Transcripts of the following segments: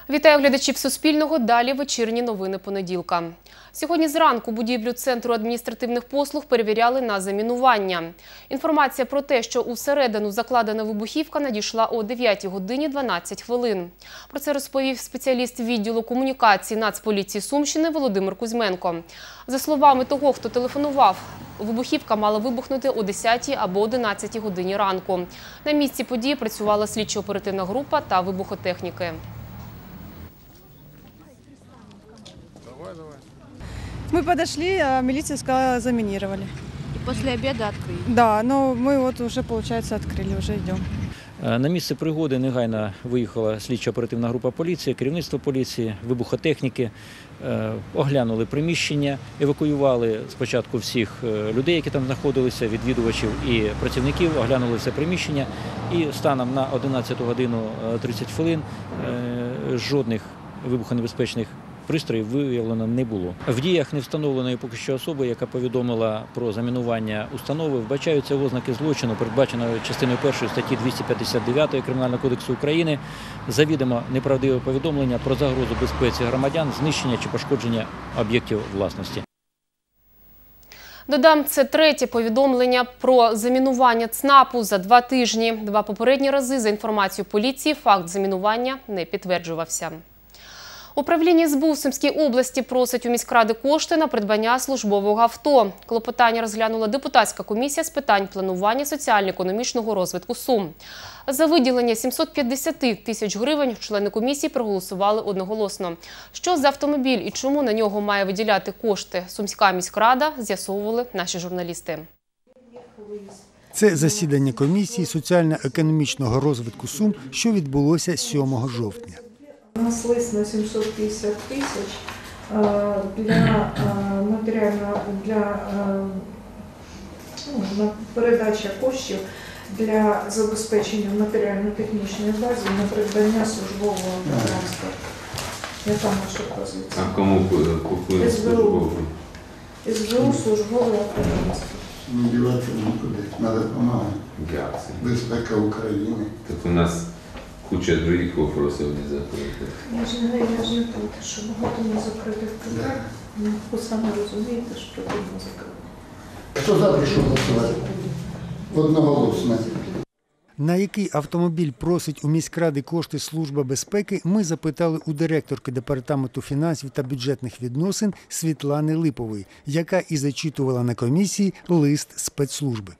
Вітаю глядачів Суспільного. Далі вечірні новини понеділка. Сьогодні зранку будівлю Центру адміністративних послуг перевіряли на замінування. Інформація про те, що усередину закладена вибухівка, надійшла о 9 годині 12 хвилин. Про це розповів спеціаліст відділу комунікації Нацполіції Сумщини Володимир Кузьменко. За словами того, хто телефонував, вибухівка мала вибухнути о 10 або 11 годині ранку. На місці події працювала слідчо-оперативна група та вибухотехніки. Мы подошли, а милиция сказала, заминировали. И после обеда открыли? Да, но мы вот уже, получается, открыли, уже идем. На місце пригоди негайно виїхала слідчо-оперативна група поліції, керівництво поліції, вибухотехніки, оглянули приміщення, евакуювали спочатку всіх людей, які там знаходилися, відвідувачів і працівників, оглянули все приміщення і станом на 11 годину 30 хвилин жодних вибухонебезпечних пристроїв виявлено не було. В діях невстановленої поки що особи, яка повідомила про замінування установи, вбачаються ознаки злочину, передбаченого частиною 1 статті 259 Кримінального кодексу України, завідомо неправдиве повідомлення про загрозу безпеці громадян, знищення чи пошкодження об'єктів власності. Додам, це третє повідомлення про замінування ЦНАПу за 2 тижні. 2 попередні рази, за інформацією поліції, факт замінування не підтверджувався. Управління СБУ в Сумській області просить у міськради кошти на придбання службового авто. Клопотання розглянула депутатська комісія з питань планування соціально-економічного розвитку Сум. За виділення 750 тисяч гривень члени комісії проголосували одноголосно. Що за автомобіль і чому на нього має виділяти кошти Сумська міськрада, з'ясовували наші журналісти. Це засідання комісії соціально-економічного розвитку Сум, що відбулося 7 жовтня. У нас лист на 750 тисяч для передачі коштів для забезпечення матеріально-технічної бази на придбання службового транспорту. Яка наша позиція? А кому купують службову? СБУ службовий автотранспорт. Не діватися нікуди, треба допомагати. Безпека України. Так у нас куча других вопросів не закрити. Я ж не проти, що багато не закритих питань. Ви самі розумієте, що потрібно закрити. Хто за прийшов голосувати? Одноголосно. На який автомобіль просить у міськради кошти Служба безпеки, ми запитали у директорки Департаменту фінансів та бюджетних відносин Світлани Липової, яка і зачитувала на комісії лист спецслужби.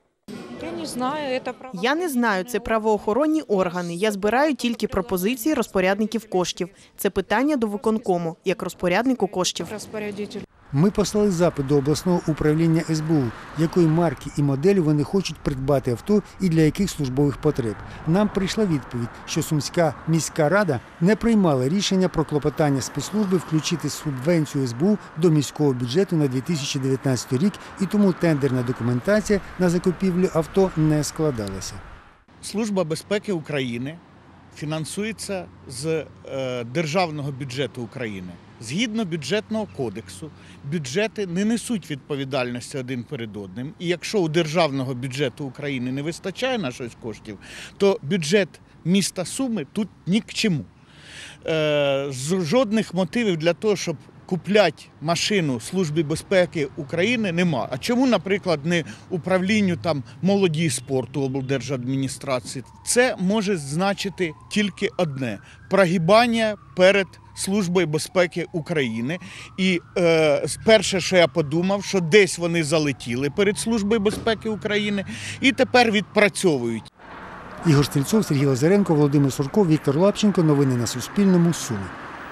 Я не знаю, це правоохоронні органи. Я збираю тільки пропозиції розпорядників коштів. Це питання до виконкому, як розпоряднику коштів. Ми послали запит до обласного управління СБУ, якої марки і моделі вони хочуть придбати авто і для яких службових потреб. Нам прийшла відповідь, що Сумська міська рада не приймала рішення про клопотання спецслужби включити субвенцію СБУ до міського бюджету на 2019 рік, і тому тендерна документація на закупівлю авто не складалася. Служба безпеки України фінансується з державного бюджету України. Згідно бюджетного кодексу, бюджети не несуть відповідальності один перед одним. І якщо у державного бюджету України не вистачає на щось коштів, то бюджет міста Суми тут ні к чому. Жодних мотивів для того, щоб купляти машину Службі безпеки України, нема. А чому, наприклад, не управлінню молоді і спорту облдержадміністрації? Це може значити тільки одне – прогибання перед Службою безпеки України. І перше, що я подумав, що десь вони залетіли перед Службою безпеки України і тепер відпрацьовують. Ігор Стрільцов, Сергій Лазаренко, Володимир Сурков, Віктор Лапченко. Новини на Суспільному. Суми.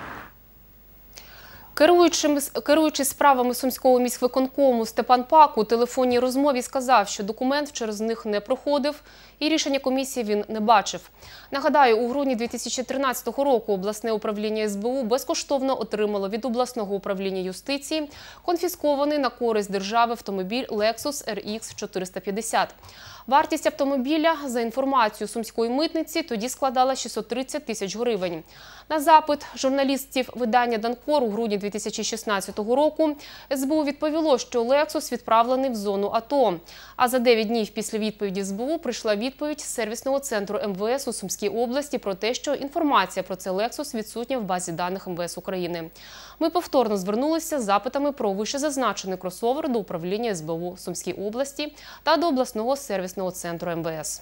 Керуючи справами Сумського міськвиконкому Степан Пак у телефонній розмові сказав, що документ через них не проходив і рішення комісії він не бачив. Нагадаю, у грудні 2013 року обласне управління СБУ безкоштовно отримало від обласного управління юстиції конфіскований на користь держави автомобіль Lexus RX 450. Вартість автомобіля, за інформацією сумської митниці, тоді складала 630 тисяч гривень. На запит журналістів видання «Данкор» у грудні 2016 року СБУ відповіло, що «Лексус» відправлений в зону АТО. А за 9 днів після відповіді СБУ прийшла відповідь з сервісного центру МВС у Сумській області про те, що інформація про цей «Лексус» відсутня в базі даних МВС України. Ми повторно звернулися з запитами про вищезазначений кросовер до управління СБУ в Сумській області та до обласного сервісного центру МВС.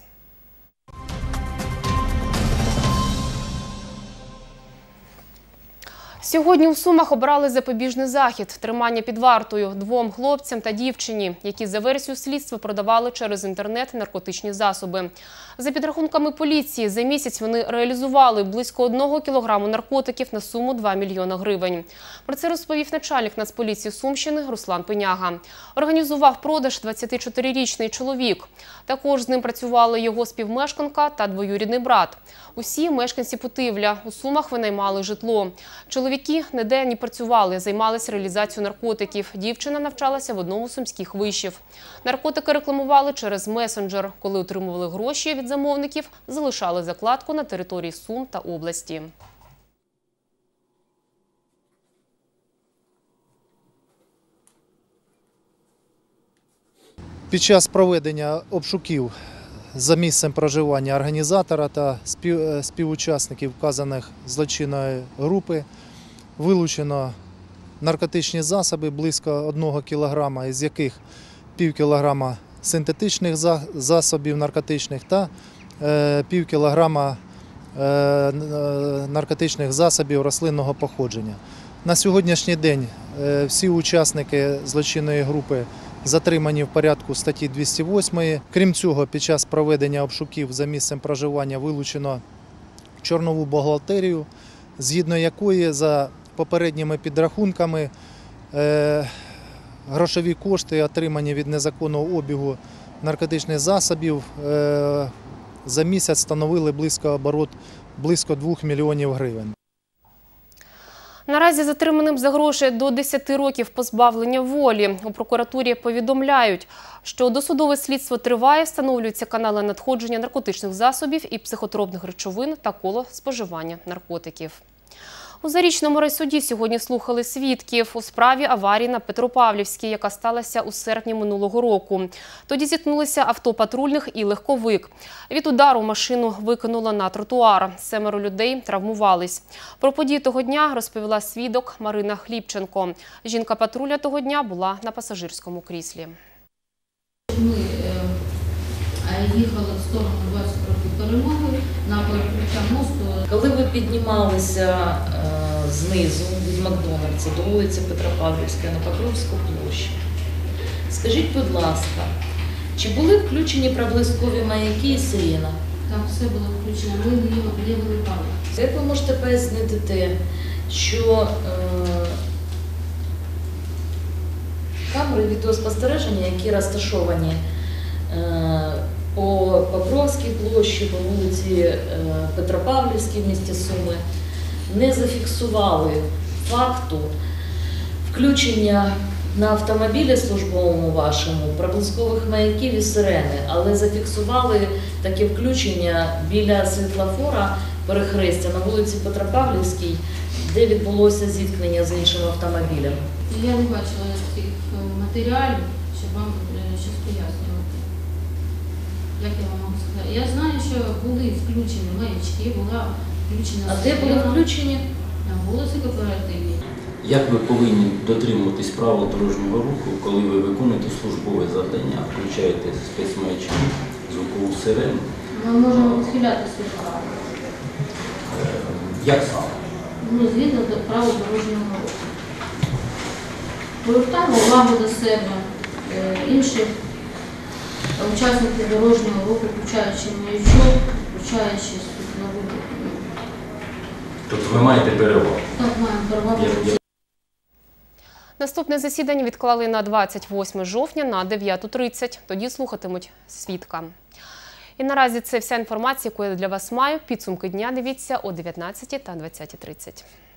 Сьогодні у Сумах обрали запобіжний захід – тримання під вартою двом хлопцям та дівчині, які за версією слідства продавали через інтернет наркотичні засоби. За підрахунками поліції, за місяць вони реалізували близько 1 кілограму наркотиків на суму 2 мільйони гривень. Про це розповів начальник Нацполіції Сумщини Руслан Пеняга. Організував продаж 24-річний чоловік. Також з ним працювали його співмешканка та двоюрідний брат. Усі мешканці Путивля. У Сумах винаймали житло. Чоловіки ніде не працювали, займалися реалізацією наркотиків. Дівчина навчалася в одному з сумських вишів. Наркотики рекламували через месенджер. Коли отримували гроші від замовників, залишали закладку на території Сум та області. Під час проведення обшуків за місцем проживання організатора та співучасників вказаних злочинної групи вилучено наркотичні засоби близько 1 кілограма, із яких пів кілограма синтетичних засобів наркотичних та пів кілограма наркотичних засобів рослинного походження. На сьогоднішній день всі учасники злочинної групи затримані в порядку статті 208. Крім цього, під час проведення обшуків за місцем проживання вилучено чорнову бухгалтерію, згідно якої за попередніми підрахунками грошові кошти, отримані від незаконного обігу наркотичних засобів, за місяць становили оборот близько 2 мільйонів гривень. Наразі затриманим за гроші до 10 років позбавлення волі. У прокуратурі повідомляють, що досудове слідство триває, встановлюються канали надходження наркотичних засобів і психотропних речовин та коло споживання наркотиків. У Зарічному райсуді сьогодні слухали свідків у справі аварії на Петропавлівській, яка сталася у серпні минулого року. Тоді зіткнулися авто патрульних і легковик. Від удару машину викинуло на тротуар. 7 людей травмувались. Про події того дня розповіла свідок Марина Хлібченко. Жінка патруля того дня була на пасажирському кріслі. Ми їхали в сторону 20 років перемоги на перекриття мосту. Коли ви піднімалися знизу від Макдональдса до вулиці Петропавлівської на Покровську площу, скажіть, будь ласка, чи були включені проблискові маяки і сирена? Так, все було включено. Ми лівили пам'ять. Як ви можете пояснити те, що камери відеоспостереження, які розташовані по Покровській площі, по вулиці Петропавлівській в місті Суми, не зафіксували факту включення на автомобілі службовому вашому проблискових маяків і сирени, але зафіксували таке включення біля світлофора перехрестя на вулиці Петропавлівській, де відбулося зіткнення з іншим автомобілем? Я не бачила цих матеріалів, щоб вам щось пояснювати. Як я вам можу сказати? Я знаю, що були включені маячки, була включена... А де були включені? На вулиці Кооперативній. Як ви повинні дотримуватись правил дорожнього руху, коли ви виконуєте службове завдання, включаєте спецмаячки, звукову сирену? Ми можемо відхилятися від правил. Як саме? Ну, згідно до правил дорожнього руху. Повертаємо увагу до себе, інших учасників дорожнього руху, включаючи маячок, включаючи світлову. Тобто ви маєте перевагу? Так, маємо перевагу. Наступне засідання відклали на 28 жовтня на 9:30. Тоді слухатимуть свідка. І наразі це вся інформація, яку я для вас маю. Підсумки дня дивіться о 19 та 20:30.